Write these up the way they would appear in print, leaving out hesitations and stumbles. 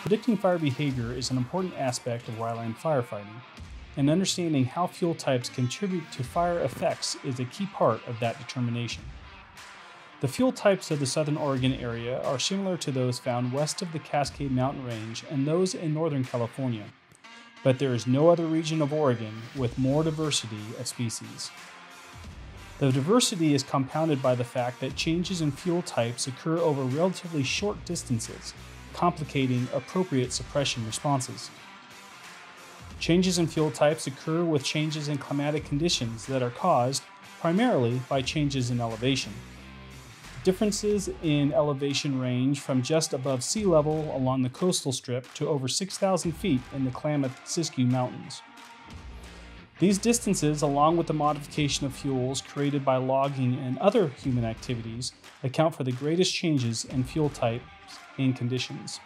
Predicting fire behavior is an important aspect of wildland firefighting, and understanding how fuel types contribute to fire effects is a key part of that determination. The fuel types of the Southern Oregon area are similar to those found west of the Cascade Mountain Range and those in Northern California, but there is no other region of Oregon with more diversity of species. The diversity is compounded by the fact that changes in fuel types occur over relatively short distances, complicating appropriate suppression responses. Changes in fuel types occur with changes in climatic conditions that are caused primarily by changes in elevation. Differences in elevation range from just above sea level along the coastal strip to over 6,000 feet in the Klamath-Siskiyou Mountains. These distances, along with the modification of fuels created by logging and other human activities, account for the greatest changes in fuel types and conditions.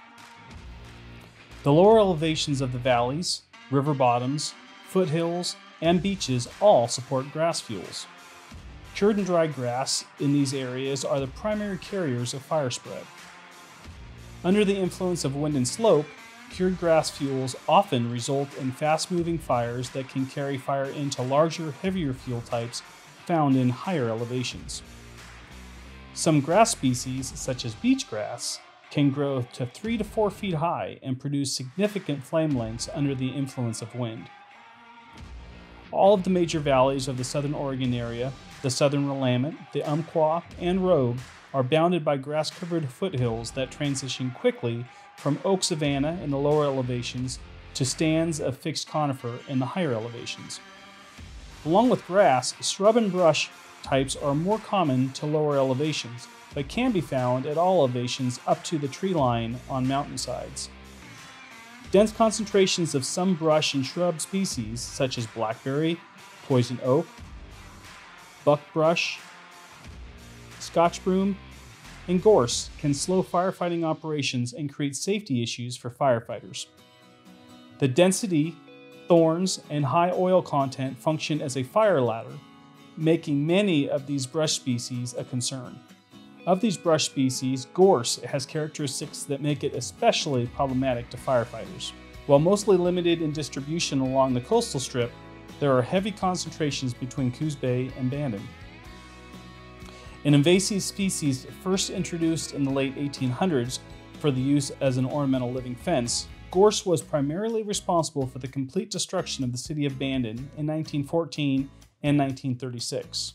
The lower elevations of the valleys, river bottoms, foothills, and beaches all support grass fuels. Cured and dried grass in these areas are the primary carriers of fire spread. Under the influence of wind and slope, cured grass fuels often result in fast-moving fires that can carry fire into larger, heavier fuel types found in higher elevations. Some grass species, such as beach grass, can grow to 3 to 4 feet high and produce significant flame lengths under the influence of wind. All of the major valleys of the Southern Oregon area, the Southern Willamette, the Umpqua, and Rogue, are bounded by grass-covered foothills that transition quickly from oak savanna in the lower elevations to stands of fixed conifer in the higher elevations. Along with grass, shrub and brush types are more common to lower elevations, but can be found at all elevations up to the tree line on mountainsides. Dense concentrations of some brush and shrub species, such as blackberry, poison oak, buckbrush, Scotch broom, and gorse, can slow firefighting operations and create safety issues for firefighters. The density, thorns, and high oil content function as a fire ladder, making many of these brush species a concern. Of these brush species, gorse has characteristics that make it especially problematic to firefighters. While mostly limited in distribution along the coastal strip, there are heavy concentrations between Coos Bay and Bandon. An invasive species first introduced in the late 1800s for the use as an ornamental living fence, gorse was primarily responsible for the complete destruction of the city of Bandon in 1914 and 1936.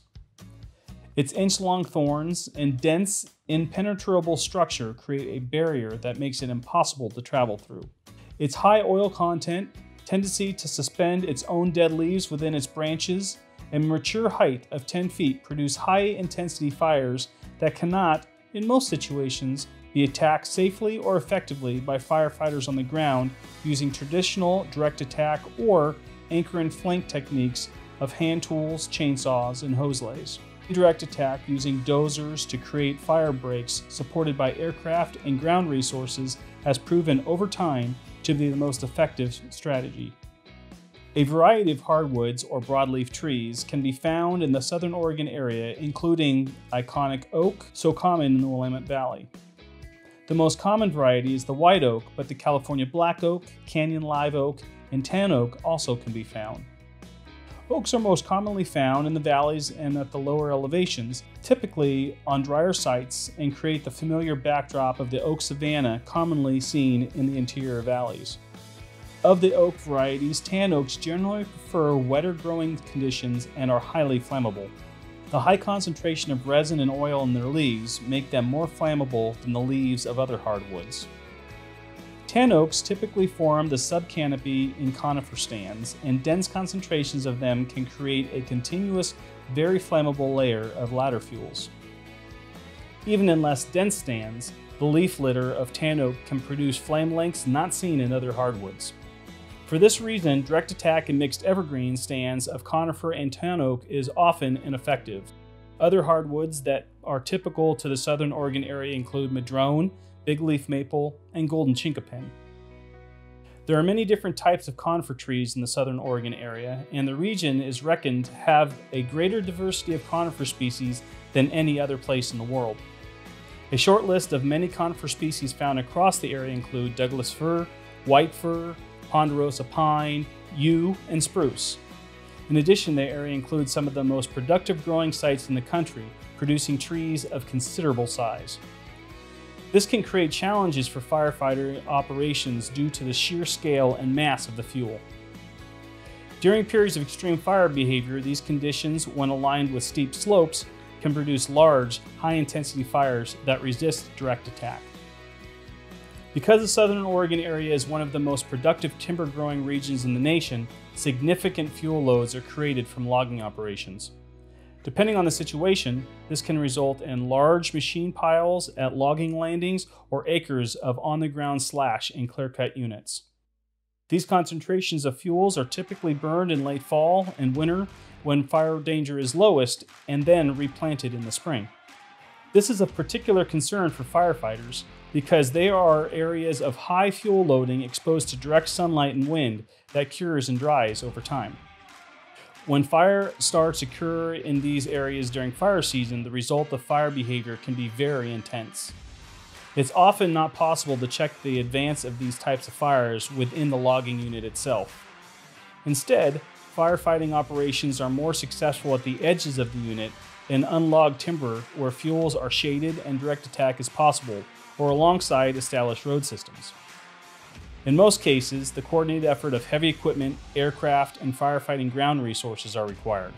Its inch-long thorns and dense, impenetrable structure create a barrier that makes it impossible to travel through. Its high oil content, tendency to suspend its own dead leaves within its branches, and mature height of 10 feet produce high-intensity fires that cannot, in most situations, be attacked safely or effectively by firefighters on the ground using traditional direct attack or anchor and flank techniques of hand tools, chainsaws, and hose lays. Direct attack using dozers to create fire breaks supported by aircraft and ground resources has proven over time to be the most effective strategy. A variety of hardwoods or broadleaf trees can be found in the Southern Oregon area, including iconic oak, so common in the Willamette Valley. The most common variety is the white oak, but the California black oak, canyon live oak, and tan oak also can be found. Oaks are most commonly found in the valleys and at the lower elevations, typically on drier sites, and create the familiar backdrop of the oak savanna commonly seen in the interior valleys. Of the oak varieties, tan oaks generally prefer wetter growing conditions and are highly flammable. The high concentration of resin and oil in their leaves make them more flammable than the leaves of other hardwoods. Tan oaks typically form the subcanopy in conifer stands, and dense concentrations of them can create a continuous, very flammable layer of ladder fuels. Even in less dense stands, the leaf litter of tan oak can produce flame lengths not seen in other hardwoods. For this reason, direct attack in mixed evergreen stands of conifer and tan oak is often ineffective. Other hardwoods that are typical to the Southern Oregon area include madrone, big leaf maple, and golden chinkapin. There are many different types of conifer trees in the Southern Oregon area, and the region is reckoned to have a greater diversity of conifer species than any other place in the world. A short list of many conifer species found across the area include Douglas fir, white fir, ponderosa pine, yew, and spruce. In addition, the area includes some of the most productive growing sites in the country, producing trees of considerable size. This can create challenges for firefighter operations due to the sheer scale and mass of the fuel. During periods of extreme fire behavior, these conditions, when aligned with steep slopes, can produce large, high-intensity fires that resist direct attack. Because the southern Oregon area is one of the most productive timber-growing regions in the nation, significant fuel loads are created from logging operations. Depending on the situation, this can result in large machine piles at logging landings or acres of on-the-ground slash in clear-cut units. These concentrations of fuels are typically burned in late fall and winter when fire danger is lowest, and then replanted in the spring. This is of particular concern for firefighters because they are areas of high fuel loading exposed to direct sunlight and wind that cures and dries over time. When fire starts occur in these areas during fire season, the result of fire behavior can be very intense. It's often not possible to check the advance of these types of fires within the logging unit itself. Instead, firefighting operations are more successful at the edges of the unit in unlogged timber where fuels are shaded and direct attack is possible, or alongside established road systems. In most cases, the coordinated effort of heavy equipment, aircraft, and firefighting ground resources are required.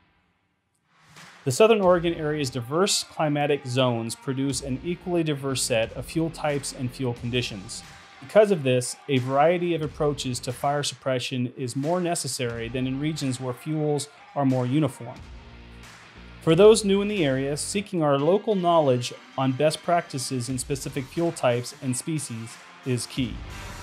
The southern Oregon area's diverse climatic zones produce an equally diverse set of fuel types and fuel conditions. Because of this, a variety of approaches to fire suppression is more necessary than in regions where fuels are more uniform. For those new in the area, seeking our local knowledge on best practices in specific fuel types and species is key.